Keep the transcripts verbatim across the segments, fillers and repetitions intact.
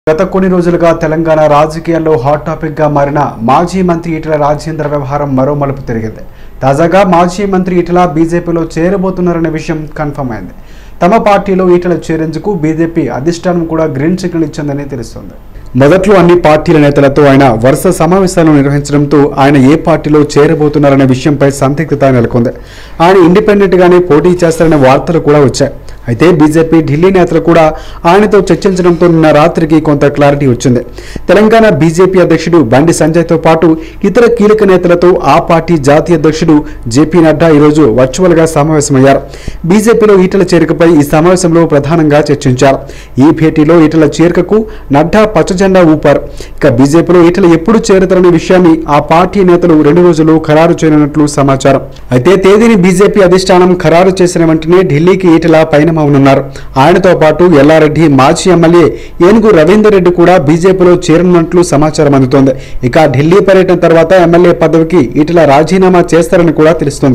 గత కొన్ని రోజులుగా తెలంగాణ రాజకీయాల్లో హాట్ టాపిక్ గా మారిన మాజీ మంత్రి ఈటెల రాజేందర్ వ్యవహారం మరో మలుపు తిరిగింది. తాజాగా మాజీ మంత్రి ఈటెల బీజేపీలో చేరబోతున్నారనే విషయం కన్ఫర్మ్ అయింది. తమ పార్టీలో ఈటెల చేరేందుకు బీజేపీ అధిష్టానం కూడా గ్రీన్ సిగ్నల్ ఇచ్చిందని తెలుస్తోంది. మొదట్లో అన్ని పార్టీల నేతలతో ఆయన వరుస సమావేశాలను నిర్వహించడంతో ఆయన ఏ పార్టీలో చేరబోతున్నారనే విషయంపై సందిగ్ధత నెలకొంది. ఆయన ఇండిపెండెంట్ గానే పోటీ చేస్తారనే వార్తలు కూడా వచ్చాయి. అయితే బీజేపీ ఢిల్లీ నేతలు కూడా ఆయనతో చర్చించడంతో నిన్న రాత్రికి కొంత క్లారిటీ వచ్చింది. తెలంగాణ బీజేపీ అధ్యక్షుడు బండి సంజయ్తో పాటు ఇతర కీలక నేతలతో ఆ పార్టీ జాతీయ అధ్యక్షుడు జేపీ నడ్డా ఈరోజు వర్చువల్ గా సమావేశమయ్యారు. బీజేపీలో ఈటెల చేరికపై ఈ సమావేశంలో ప్రధానంగా చర్చించారు. ఈ భేటీలో ఈటెల చేరికకు నడ్డా పచ్చజెండా ఊపారు. ఇక బీజేపీలో ఈటెల ఎప్పుడు చేరుతారనే విషయాన్ని ఆ పార్టీ నేతలు రెండు రోజులు ఖరారు చేయనున్నట్లు సమాచారం. అయితే తేదీని బీజేపీ అధిష్టానం ఖరారు చేసిన వెంటనే ఢిల్లీకి ఈటెల పైన ఉన్నారు. ఆయనతో పాటు ఎల్లారెడ్డి, మాజీ ఎమ్మెల్యే ఏనుగు రవీందర్ రెడ్డి కూడా బీజేపీలో చేరనున్నట్లు సమాచారం అందుతోంది. ఇక ఢిల్లీ పర్యటన తర్వాత ఎమ్మెల్యే పదవికి ఈటెల రాజీనామా చేస్తారని కూడా తెలుస్తోంది.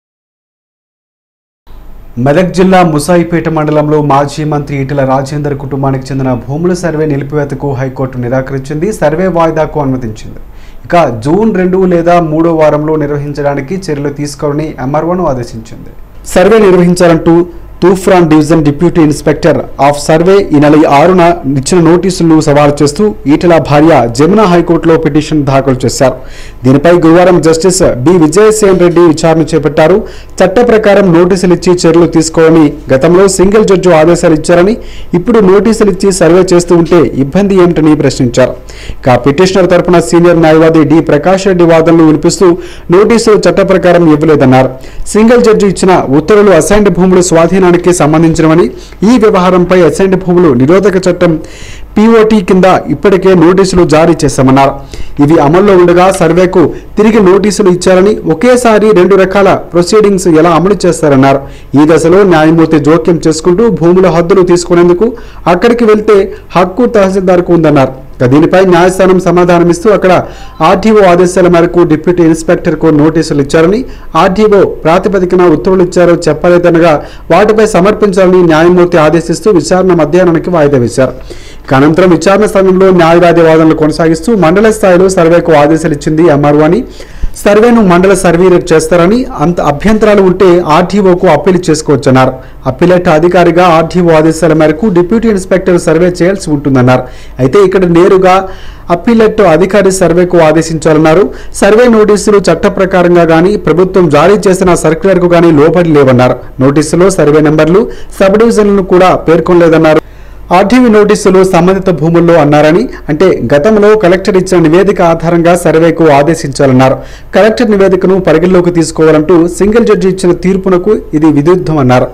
మెదక్ జిల్లా ముసాయిపేట మండలంలో మాజీ మంత్రి ఈటెల రాజేందర్ కుటుంబానికి చెందిన భూముల సర్వే నిలిపివేతకు హైకోర్టు నిరాకరించింది. సర్వే వాయిదాకు అనుమతించింది. ఇక జూన్ రెండు లేదా మూడో వారంలో నిర్వహించడానికి చర్యలు తీసుకోవాలని ఎంఆర్ఓను ఆదేశించింది. సర్వే నిర్వహించాలంటూ Toopran division deputy inspector of survey ఈ నెల ఆరున ఇచ్చిన నోటీసులను సవాలు చేస్తూ ఈటెల భార్య జమున హైకోర్టులో పిటిషన్ దాఖలు చేశారు. దీనిపై గురువారం జస్టిస్ బి విజయసేన్ రెడ్డి విచారణ చేపట్టారు. చట్ట ప్రకారం నోటీసులు ఇచ్చి చర్యలు తీసుకోవాలని గతంలో సింగిల్ జడ్జి ఆదేశాలు ఇచ్చారని, ఇప్పుడు నోటీసులు ఇచ్చి సర్వే చేస్తూ ఉంటే ఇబ్బంది ఏమిటని ప్రశ్నించారు. ఇక పిటిషనర్ తరపున సీనియర్ న్యాయవాది డి ప్రకాష్ రెడ్డి వాదనలు వినిపిస్తూ నోటీసులు చట్ట ప్రకారం ఇవ్వలేదన్నారు. సింగిల్ జడ్జి ఇచ్చిన ఉత్తర్వులు అసైన్డ్ భూములు స్వాధీన సంబంధించినవని, ఈ వ్యవహారంపై అసైన్డ్ భూములు నిరోధక చట్టం పీఓటీ కింద ఇప్పటికే నోటీసులు జారీ చేశామన్నారు. ఇవి అమల్లో ఉండగా సర్వేకు తిరిగి నోటీసులు ఇచ్చారని, ఒకేసారి రెండు రకాల ప్రొసీడింగ్స్ ఎలా అమలు చేస్తారన్నారు. ఈ దశలో న్యాయమూర్తి జోక్యం చేసుకుంటూ భూముల హద్దులు తీసుకునేందుకు అక్కడికి వెళ్తే హక్కు తహసీల్దార్కు ఉందన్నారు. దీనిపై న్యాయస్థానం సమాధానమిస్తూ అక్కడ ఆర్టీఓ ఆదేశాల మేరకు డిప్యూటీ ఇన్స్పెక్టర్ కు నోటీసులు ఇచ్చారని, ఆర్టీఓ ప్రాతిపదికన ఉత్తర్వులు ఇచ్చారో చెప్పలేదనగా వాటిపై సమర్పించాలని న్యాయమూర్తి ఆదేశిస్తూ విచారణ మధ్యాహ్నానికి వాయిదా వేశారు. అనంతరం విచారణ సమయంలో న్యాయవాది వాదనలు కొనసాగిస్తూ మండల స్థాయిలో సర్వేకు ఆదేశాలు ఇచ్చింది ఎంఆర్ఓ అని, సర్వేను మండల సర్వేయర్ చేస్తారని, అంత అభ్యంతరాలు ఉంటే ఆర్టీఓకు అప్పీల్ చేసుకోవచ్చన్నారు. అప్పీలేట్ అధికారిగా ఆర్టీఓ ఆదేశాల మేరకు డిప్యూటీ ఇన్స్పెక్టర్ సర్వే చేయాల్సి ఉంటుందన్నారు. అయితే ఇక్కడ నేరుగా అప్పీలేట్ అధికారి సర్వేకు ఆదేశించాలన్నారు. సర్వే నోటీసులు చట్ట ప్రకారంగా గానీ ప్రభుత్వం జారీ చేసిన సర్క్యులర్ కు గానీ లోబడి లేవన్నారు. నోటీసులో సర్వే నెంబర్లు, సబ్ డివిజన్లను కూడా పేర్కొనలేదన్నారు. ఆర్టీవీ నోటీసులు సంబంధిత భూముల్లో అన్నారని, అంటే గతంలో కలెక్టర్ ఇచ్చిన నివేదిక ఆధారంగా సర్వేకు ఆదేశించాలన్నారు. కలెక్టర్ నివేదికను పరిగణలోకి తీసుకోవాలంటూ సింగిల్ జడ్జి ఇచ్చిన తీర్పునకు ఇది విరుద్ధం అన్నారు.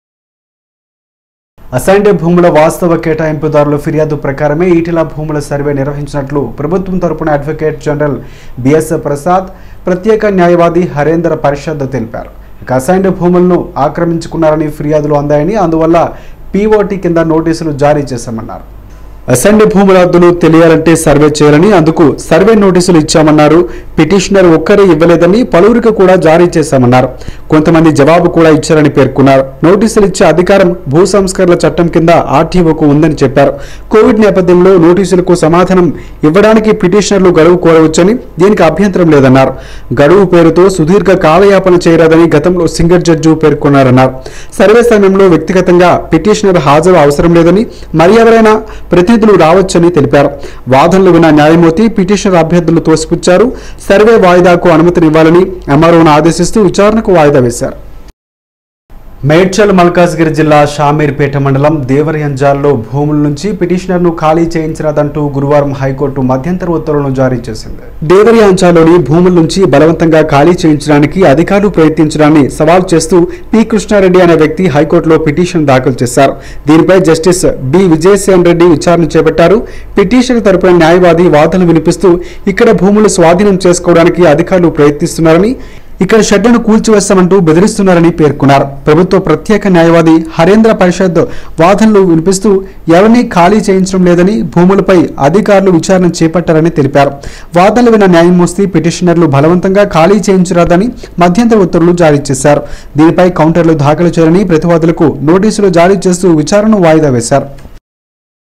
అసైన్డ్ భూముల వాస్తవ కేటాయింపుదారుల ఫిర్యాదు ప్రకారమే ఈటెల భూముల సర్వే నిర్వహించినట్లు ప్రభుత్వం తరపున అడ్వకేట్ జనరల్ బిఎస్ ప్రసాద్, ప్రత్యేక న్యాయవాది హరేందర్ పరిషత్ తెలిపారు. ఇక అసైన్డ్ భూములను ఆక్రమించుకున్నారని ఫిర్యాదులు అందాయని, అందువల్ల పీఓటీ కింద నోటీసులు జారీ చేశామన్నారు. అసైన్డ్ భూముల హద్దులు తెలియాలంటే సర్వే చేయాలని, అందుకు సర్వే నోటీసులు ఇచ్చామన్నారు. పిటిషనర్ ఒక్కరే ఇవ్వలేదని పలువురికి కూడా జారీ చేశామన్నారు. కొంతమంది జవాబు కూడా ఇచ్చారని పేర్కొన్నారు. నోటీసులు ఇచ్చే అధికారం భూ సంస్కరణల చట్టం కింద ఆర్టీఓకు ఉందని చెప్పారు. కోవిడ్ నేపథ్యంలో నోటీసులకు సమాధానం ఇవ్వడానికి పిటిషనర్లు గడువు కోరవచ్చని, దీనికి అభ్యంతరం లేదన్నారు. గడువు పేరుతో సుదీర్ఘ కాలయాపన చేయరాదని గతంలో సింగిల్ జడ్జి పేర్కొన్నారన్నారు. సర్వే సమయంలో వ్యక్తిగతంగా పిటిషనర్ హాజరు అవసరం లేదని, మరి ఎవరైనా ప్రతినిధులు రావచ్చని తెలిపారు. వాదనలు విన్న న్యాయమూర్తి పిటిషనర్ అభ్యర్థులు తోసిపుచ్చారు. సర్వే వాయిదాకు అనుమతినివ్వాలని ఎంఆర్ఓను ఆదేశిస్తూ విచారణకు వాయిదా వేశారు. మేడ్చల్ మల్కాజ్గిరి జిల్లా షామీర్పేట మండలం దేవరయంజాల్లో భూముల నుంచి పిటిషనర్ను ఖాళీ చేయించినదంటూ గురువారం హైకోర్టు మధ్యంతర ఉత్తర్వులను జారీ చేసింది. దేవరయంజాల్లోని భూముల నుంచి బలవంతంగా ఖాళీ చేయించడానికి అధికారులు ప్రయత్నించడాన్ని సవాల్ చేస్తూ పి కృష్ణారెడ్డి అనే వ్యక్తి హైకోర్టులో పిటిషన్ దాఖలు చేశారు. దీనిపై జస్టిస్ బి విజయసేన్ రెడ్డి విచారణ చేపట్టారు. పిటిషన్ తరపున న్యాయవాది వాదనలు వినిపిస్తూ ఇక్కడ భూములు స్వాధీనం చేసుకోవడానికి అధికారులు ప్రయత్నిస్తున్నారని, ఇక్కడ షెడ్డును కూల్చివేస్తామంటూ బెదిరిస్తున్నారని పేర్కొన్నారు. ప్రభుత్వ ప్రత్యేక న్యాయవాది హరేంద్ర పరిషత్ వాదనలు వినిపిస్తూ ఎవరిని ఖాళీ చేయించడం లేదని, భూములపై అధికారులు విచారణ చేపట్టారని తెలిపారు. వాదనలు విన్న న్యాయమూర్తి పిటిషనర్లు బలవంతంగా ఖాళీ చేయించరాదని మధ్యంతర ఉత్తర్వులు జారీ చేశారు. దీనిపై కౌంటర్లు దాఖలు చేయాలని ప్రతివాదులకు నోటీసులు జారీ చేస్తూ విచారణను వాయిదా వేశారు.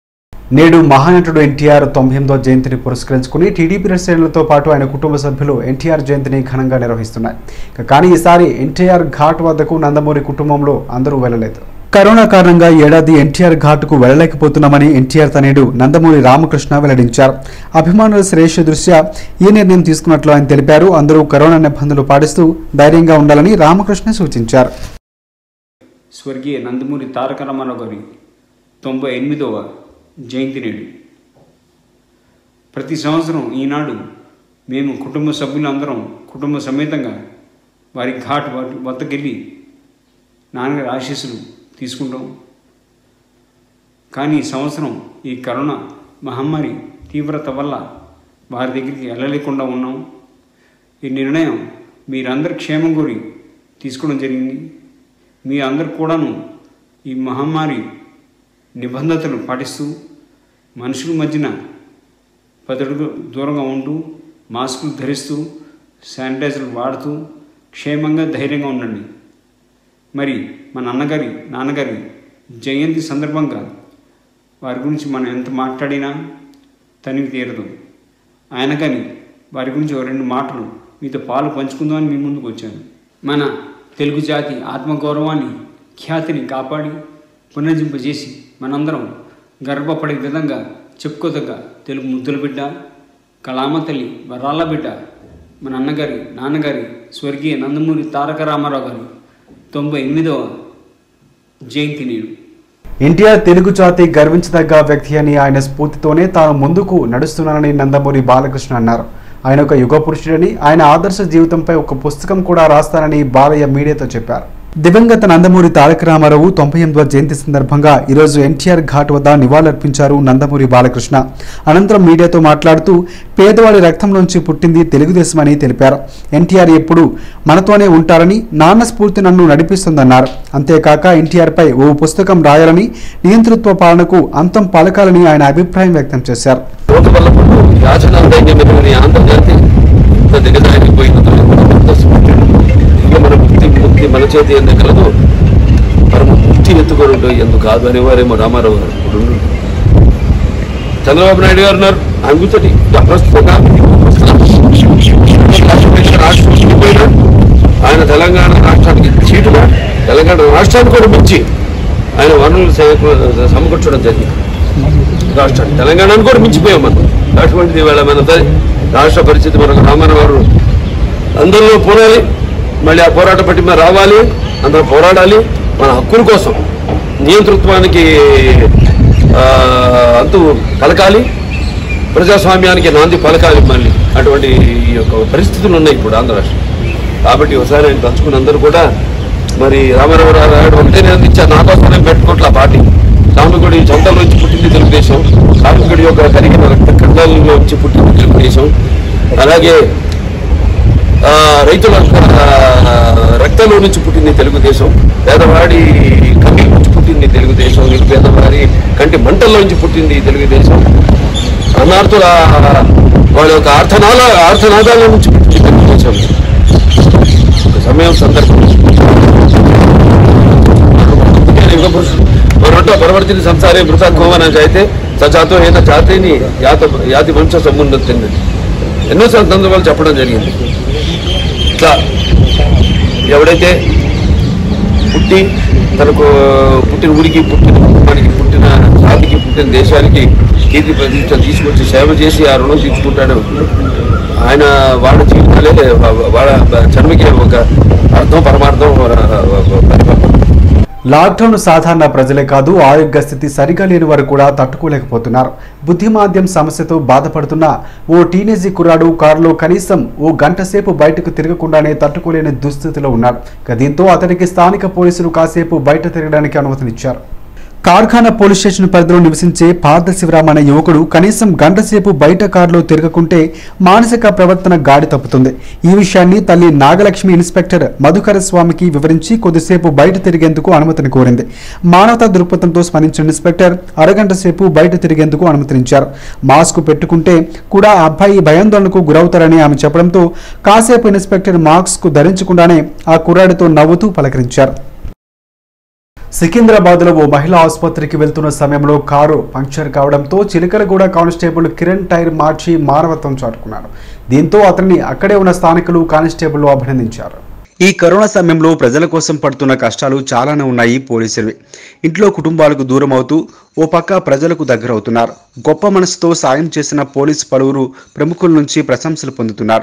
నేడు మహానటుడు ఎన్టీఆర్ తొంభై ఎనిమిదో జయంతిని పురస్కరించుకుని టీడీపీ శ్రేణులతో పాటు ఆయన కుటుంబ సభ్యులు ఎన్టీఆర్ జయంతిని ఘనంగా నిర్వహిస్తున్నారు. కానీ ఈసారి ఎన్టీఆర్ ఘాట్ వద్దకు నందమూరి కుటుంబంలో అందరూ వెళ్లలేదు. కరోనా కారణంగా ఏడాది ఎన్టీఆర్ ఘాట్కు వెళ్లలేకపోతున్నామని ఎన్టీఆర్ తనయుడు నందమూరి రామకృష్ణ వెల్లడించారు. అభిమానుల శ్రేయస్సు దృష్ట్యా ఈ నిర్ణయం తీసుకున్నట్లు ఆయన తెలిపారు. అందరూ కరోనా నిబంధనలు పాటిస్తూ ధైర్యంగా ఉండాలని రామకృష్ణ సూచించారు. స్వర్గీయ నందమూరి తారక రామారావు గారి తొంభై ఎనిమిదవ జయంతి నేడు. ప్రతి సంవత్సరం ఈనాడు మేము కుటుంబ సభ్యులందరం కుటుంబ సమేతంగా వారి ఘాట్ వద్దకెళ్ళి నాన్నగారి ఆశీస్సులు తీసుకుంటాం. కానీ ఈ సంవత్సరం ఈ కరోనా మహమ్మారి తీవ్రత వల్ల వారి దగ్గరికి వెళ్ళలేకుండా ఉన్నాం. ఈ నిర్ణయం మీరందరి క్షేమం కోరి తీసుకోవడం జరిగింది. మీ అందరు కూడాను ఈ మహమ్మారి నిబంధనలు పాటిస్తూ మనుషుల మధ్యన పది అడుగులు దూరంగా ఉంటూ మాస్కులు ధరిస్తూ శానిటైజర్లు వాడుతూ క్షేమంగా ధైర్యంగా ఉండండి. మరి మా నాన్నగారి నాన్నగారి జయంతి సందర్భంగా వారి గురించి మనం ఎంత మాట్లాడినా తనివి తీరదు. ఆయన కానీ వారి గురించి ఒక రెండు మాటలు మీతో పాలు పంచుకుందామని మీ ముందుకు వచ్చాను. మన తెలుగు జాతి ఆత్మగౌరవాన్ని ఖ్యాతిని కాపాడి పునర్జింపజేసి మనందరం గర్వపడే విధంగా చెప్పుకోదగ్గ తెలుగు ముద్దుల బిడ్డ, కళామ తల్లి వరాల బిడ్డ మన అన్నగారి నాన్నగారి స్వర్గీయ నందమూరి తారక రామారావు గారి తొంభై ఎనిమిదవ జయంతి నేడు. ఎన్టీఆర్ తెలుగు జాతి గర్వించదగ్గ వ్యక్తి అని ఆయన స్ఫూర్తితోనే తాను ముందుకు నడుస్తున్నానని నందమూరి బాలకృష్ణ అన్నారు. ఆయన ఒక యుగ పురుషుడని, ఆయన ఆదర్శ జీవితంపై ఒక పుస్తకం కూడా రాస్తానని బాలయ్య మీడియాతో చెప్పారు. దివంగత నందమూరి తారక రామారావు తొంభై ఎనిమిదవ జయంతి సందర్భంగా ఈరోజు ఎన్టీఆర్ ఘాట్ వద్ద నివాళులర్పించారు నందమూరి బాలకృష్ణ. అనంతరం మీడియాతో మాట్లాడుతూ పేదవాడి రక్తంలోంచి పుట్టింది తెలుగుదేశం అని తెలిపారు. ఎన్టీఆర్ ఎప్పుడు మనతోనే ఉంటారని, నాన్న స్ఫూర్తి నన్ను నడిపిస్తుందన్నారు. అంతేకాక ఎన్టీఆర్ పై ఓ పుస్తకం రాయాలని, నియంతృత్వ పాలనకు అంతం పలకాలని ఆయన అభిప్రాయం వ్యక్తం చేశారు. మన ముక్తి ముక్తి మన చేతి ఎందుకు కలదు, పరమ ముక్తి ఎత్తుకొని ఉంటుంది ఎందుకు కాదు అనేవారేమో రామారావు గారు. ఇప్పుడు చంద్రబాబు నాయుడు గారు ఉన్నారు, ఆయన కూర్చొని రాష్ట్రం పోయినా ఆయన తెలంగాణ రాష్ట్రానికి చీటుగా తెలంగాణ రాష్ట్రాన్ని కూడా మించి ఆయన వనరులు సమకూర్చడం జరిగింది. రాష్ట్రాన్ని తెలంగాణను కూడా మించిపోయాం మనం. అటువంటిది ఇవాళ మన రాష్ట్ర పరిస్థితి మనకు రామారావు గారు అందరిలో పోరాలి, మళ్ళీ ఆ పోరాట పట్టిమ రావాలి, అందరూ పోరాడాలి మన హక్కుల కోసం, నియంతృత్వానికి అంతు పలకాలి, ప్రజాస్వామ్యానికి నాంది పలకాలి. మళ్ళీ అటువంటి ఈ యొక్క పరిస్థితులు ఉన్నాయి ఇప్పుడు ఆంధ్ర రాష్ట్రం. కాబట్టి ఒకసారి ఆయన తలుచుకుని అందరూ కూడా మరి రామారావు రాయుడు ఒకటే నిందించారు, నా కోసమే పెట్టుకోవట్లే పార్టీ. సామిగుడి చంతల్లో వచ్చి పుట్టింది తెలుగుదేశం, సామిగుడి యొక్క కరిగిన రక్త ఖండాలలో వచ్చి పుట్టింది తెలుగుదేశం, అలాగే రైతుల రక్తంలో నుంచి పుట్టింది తెలుగుదేశం, పేదవాడి కమ్మి నుంచి పుట్టింది తెలుగుదేశం, పేదవాడి కంటి మంటల్లో నుంచి పుట్టింది తెలుగుదేశం, అనార్థుల వాళ్ళ యొక్క ఆర్థనాల ఆర్థనాదాల నుంచి పుట్టింది తెలుగుదేశం. ఒక సమయం సందర్భం యుగ పురుషుడు మరొంట పరవర్తిని సంసారే మృత కోమన అయితే సచాతో ఏత జాతిని యాత యాతి వంశ సమున్నతింది ఎన్నో సందర్భాలు చెప్పడం జరిగింది. ఇట్లా ఎవడైతే పుట్టి తనకు పుట్టిన ఊరికి, పుట్టిన కుటుంబానికి, పుట్టిన జాతికి, పుట్టిన దేశానికి కీర్తి ప్రతిష్టలు తీసుకొచ్చి సేవ చేసి ఆ రుణం తీసుకుంటాడు, ఆయన వాళ్ళ జీవితాలే వాళ్ళ జన్మకి ఒక అర్థం పరమార్థం పరిపాలన. లాక్డౌన్ సాధారణ ప్రజలే కాదు, ఆరోగ్య స్థితి సరిగా లేని వారు కూడా తట్టుకోలేకపోతున్నారు. బుద్ధిమాంద్యం సమస్యతో బాధపడుతున్న ఓ టీనేజీ కుర్రాడు కారులో కనీసం ఓ గంట సేపు బయటకు తిరగకుండానే తట్టుకోలేని దుస్థితిలో ఉన్నాడు. దీంతో అతనికి స్థానిక పోలీసులు కాసేపు బయట తిరగడానికి అనుమతినిచ్చారు. కార్ఖానా పోలీస్ స్టేషన్ పరిధిలో నివసించే పార్థ శివరాం అనే యువకుడు కనీసం గంట సేపు బయట కారులో తిరగకుంటే మానసిక ప్రవర్తన గాడి తప్పుతుంది. ఈ విషయాన్ని తల్లి నాగలక్ష్మి ఇన్స్పెక్టర్ మధుకర స్వామికి వివరించి కొద్దిసేపు బయట తిరిగేందుకు అనుమతిని కోరింది. మానవతా దృక్పథంతో స్పందించిన ఇన్స్పెక్టర్ అరగంట సేపు బయట తిరిగేందుకు అనుమతించారు. మాస్క్ పెట్టుకుంటే కూడా ఆ అబ్బాయి భయాందోళనకు గురవుతారని ఆమె చెప్పడంతో కాసేపు ఇన్స్పెక్టర్ మాస్క్ ధరించకుండానే ఆ కుర్రాడితో నవ్వుతూ పలకరించారు. సికింద్రాబాద్ లో ఓ మహిళా ఆసుపత్రికి వెళ్తున్న సమయంలో కారు పంక్చర్ కావడంతో చిలకలగూడ కానిస్టేబుల్ కిరణ్ టైర్ మార్చి మానవత్వం చాటుకున్నారు. దీంతో అతన్ని అక్కడే ఉన్న స్థానికులు కానిస్టేబుల్ అభినందించారు. ఈ కరోనా సమయంలో ప్రజల కోసం పడుతున్న కష్టాలు చాలానే ఉన్నాయి పోలీసులు. ఇంట్లో కుటుంబాలకు దూరం అవుతూ ఓ పక్క ప్రజలకు దగ్గరవుతున్నారు. గొప్ప మనసుతో సాయం చేసిన పోలీసు పలువురు ప్రముఖుల నుంచి ప్రశంసలు పొందుతున్నారు.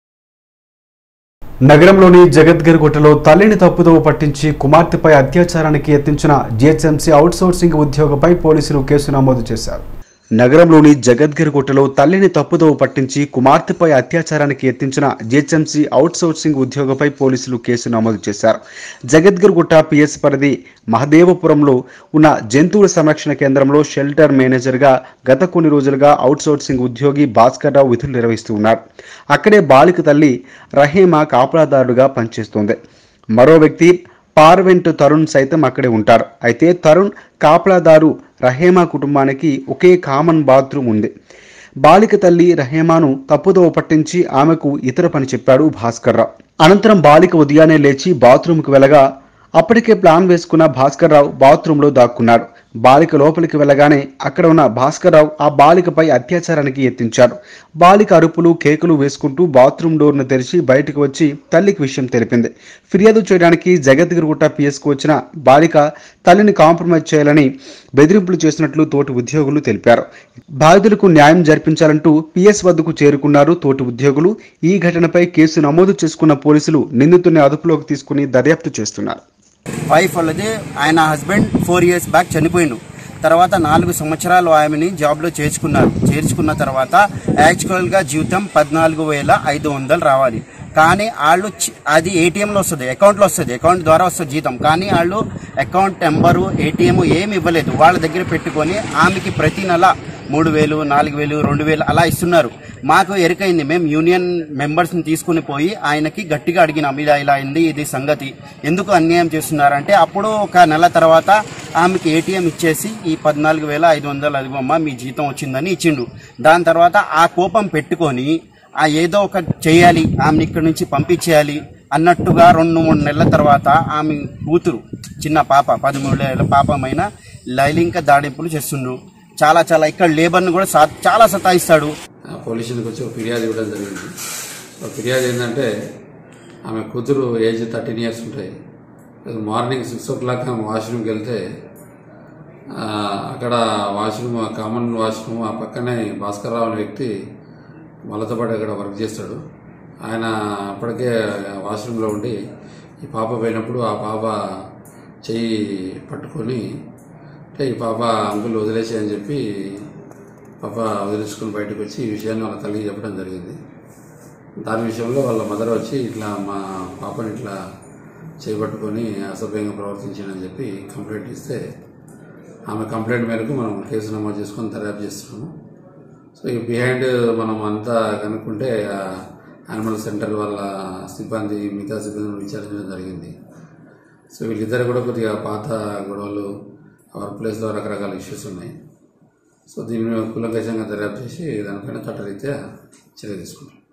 నగరంలోని జగద్గిరిగుట్టలో తల్లిని తప్పుదోవ పట్టించి కుమార్తెపై అత్యాచారానికి యత్నించిన జిహెచ్ఎంసీ అవుట్సోర్సింగ్ ఉద్యోగిపై పోలీసులు కేసు నమోదు చేశారు. నగరంలోని జగద్గిరిగుట్టలో తల్లిని తప్పుదోవ పట్టించి కుమార్తెపై అత్యాచారానికి యత్నించిన జిహెచ్ఎంసీ అవుట్సోర్సింగ్ ఉద్యోగిపై పోలీసులు కేసు నమోదు చేశారు. జగద్గిరిగుట్ట పిఎస్ పరిధి మహదేవపురంలో ఉన్న జంతువుల సంరక్షణ కేంద్రంలో షెల్టర్ మేనేజర్గా గత కొన్ని రోజులుగా అవుట్సోర్సింగ్ ఉద్యోగి భాస్కర్ రావు విధులు నిర్వహిస్తూ ఉన్నారు. అక్కడే బాలిక తల్లి రహీమా కాపలాదారుడుగా పనిచేస్తోంది. మరో వ్యక్తి పార్వెంట్ తరుణ్ సైతం అక్కడే ఉంటారు. అయితే తరుణ్ కాపలాదారు రహీమా కుటుంబానికి ఒకే కామన్ బాత్రూమ్ ఉంది. బాలిక తల్లి రహీమాను తప్పుదోవ పట్టించి ఆమెకు ఇతర పని చెప్పాడు భాస్కర్ రావు. అనంతరం బాలిక ఉదయాన్నే లేచి బాత్రూంకు వెళ్ళగా అప్పటికే ప్లాన్ వేసుకున్న భాస్కర్ రావు బాత్రూంలో దాక్కున్నాడు. బాలిక లోపలికి వెళ్ళగానే అక్కడ ఉన్న భాస్కర్ రావు ఆ బాలికపై అత్యాచారానికి యత్నించాడు. బాలిక అరుపులు కేకులు వేసుకుంటూ బాత్రూమ్ డోర్ను తెరిచి బయటకు వచ్చి తల్లికి విషయం తెలిపింది. ఫిర్యాదు చేయడానికి జగద్గిరిగుట్ట పిఎస్కు వచ్చిన బాలిక తల్లిని కాంప్రమైజ్ చేయాలని బెదిరింపులు చేసినట్లు తోటి ఉద్యోగులు తెలిపారు. బాధితులకు న్యాయం జరిపించాలంటూ పిఎస్ వద్దకు చేరుకున్నారు తోటి ఉద్యోగులు. ఈ ఘటనపై కేసు నమోదు చేసుకున్న పోలీసులు నిందితుడిని అదుపులోకి తీసుకుని దర్యాప్తు చేస్తున్నారు. వైఫ్ వాళ్ళది ఆయన హస్బెండ్ ఫోర్ ఇయర్స్ బ్యాక్ చనిపోయిండు. తర్వాత నాలుగు సంవత్సరాలు ఆమెని జాబ్లో చేర్చుకున్నారు. చేర్చుకున్న తర్వాత యాక్చువల్గా జీతం పద్నాలుగు వేల ఐదు వందలు రావాలి. కానీ వాళ్ళు అది ఏటీఎంలో వస్తుంది, అకౌంట్లో వస్తుంది, అకౌంట్ ద్వారా వస్తుంది జీతం. కానీ వాళ్ళు అకౌంట్ నెంబరు ఏటీఎం ఏమి ఇవ్వలేదు. వాళ్ళ దగ్గర పెట్టుకొని ఆమెకి ప్రతి నెల మూడు వేలు నాలుగు వేలు రెండు వేలు అలా ఇస్తున్నారు. మాకు ఎరికైంది. మేము యూనియన్ మెంబర్స్ని తీసుకుని పోయి ఆయనకి గట్టిగా అడిగినాం, ఇలా ఇలా అయింది, ఇది సంగతి, ఎందుకు అన్యాయం చేస్తున్నారంటే అప్పుడు ఒక నెల తర్వాత ఆమెకి ఏటీఎం ఇచ్చేసి ఈ పద్నాలుగు వేల ఐదు వందలు అదిగమ్మ మీ జీతం వచ్చిందని ఇచ్చిండు. దాని తర్వాత ఆ కోపం పెట్టుకొని ఆ ఏదో ఒక చేయాలి, ఆమెను ఇక్కడి నుంచి పంపించేయాలి అన్నట్టుగా రెండు మూడు నెలల తర్వాత ఆమె కూతురు చిన్న పాప పదమూడు ఏళ్ళ పాపమైన లైంగిక దాడింపులు చేస్తుండ్రు. చాలా చాలా ఇక్కడ లేబర్ని కూడా చాలా సతాయిస్తాడు. పోలీస్ స్టేషన్కి వచ్చి ఒక ఫిర్యాదు ఇవ్వడం జరిగింది. ఫిర్యాదు ఏంటంటే ఆమె కూతురు ఏజ్ థర్టీన్ ఇయర్స్ ఉంటాయి. మార్నింగ్ సిక్స్ ఓ క్లాక్ ఆమె వాష్రూమ్కి వెళ్తే అక్కడ వాష్రూమ్ కామన్ వాష్రూమ్ ఆ పక్కనే భాస్కర్ రావు అనే వ్యక్తి వాళ్ళతో పాటు అక్కడ వర్క్ చేస్తాడు. ఆయన అప్పటికే వాష్రూమ్లో ఉండి ఈ పాప పోయినప్పుడు ఆ పాప చెయ్యి పట్టుకొని ఈ పాప అంకుల్ వదిలేసి అని చెప్పి పాప వదిలేసుకుని బయటకు వచ్చి ఈ విషయాన్ని వాళ్ళ తల్లికి చెప్పడం జరిగింది. దాని విషయంలో వాళ్ళ మదర్ వచ్చి ఇట్లా మా పాపని ఇట్లా చేపట్టుకొని అసభ్యంగా ప్రవర్తించానని చెప్పి కంప్లైంట్ ఇస్తే ఆమె కంప్లైంట్ మేరకు మనం కేసు నమోదు చేసుకొని దర్యాప్తు చేస్తున్నాము. సో ఈ బిహైండ్ మనం అంతా కనుక్కుంటే యానిమల్ సెంటర్ వాళ్ళ సిబ్బంది మిగతా సిబ్బందిని విచారించడం జరిగింది. సో వీళ్ళిద్దరు కూడా కొద్దిగా పాత గొడవలు వర్క్ ప్లేస్లో రకరకాల ఇష్యూస్ ఉన్నాయి. సో దీన్ని కూలంకషంగా దర్యాప్తు చేసి దానిపైన చట్టరీత్యా చర్య తీసుకుంటాం.